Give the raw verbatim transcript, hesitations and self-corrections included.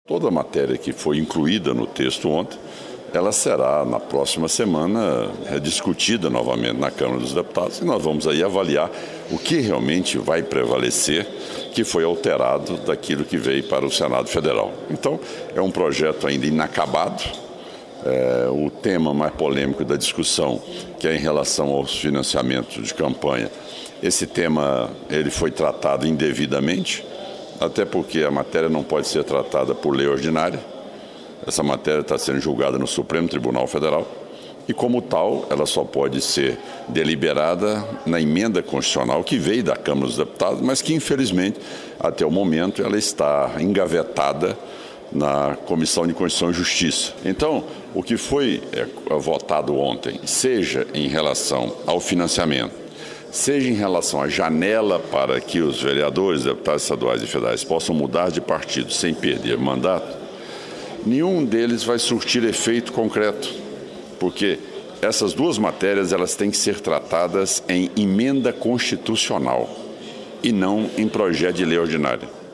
Toda a matéria que foi incluída no texto ontem, ela será, na próxima semana, rediscutida novamente na Câmara dos Deputados e nós vamos aí avaliar o que realmente vai prevalecer, que foi alterado daquilo que veio para o Senado Federal. Então, é um projeto ainda inacabado. É, o tema mais polêmico da discussão, que é em relação aos financiamentos de campanha, esse tema ele foi tratado indevidamente, até porque a matéria não pode ser tratada por lei ordinária. Essa matéria está sendo julgada no Supremo Tribunal Federal e, como tal, ela só pode ser deliberada na emenda constitucional que veio da Câmara dos Deputados, mas que, infelizmente, até o momento, ela está engavetada na Comissão de Constituição e Justiça. Então, o que foi é, votado ontem, seja em relação ao financiamento, seja em relação à janela para que os vereadores, deputados estaduais e federais possam mudar de partido sem perder mandato, nenhum deles vai surtir efeito concreto, porque essas duas matérias elas têm que ser tratadas em emenda constitucional e não em projeto de lei ordinária.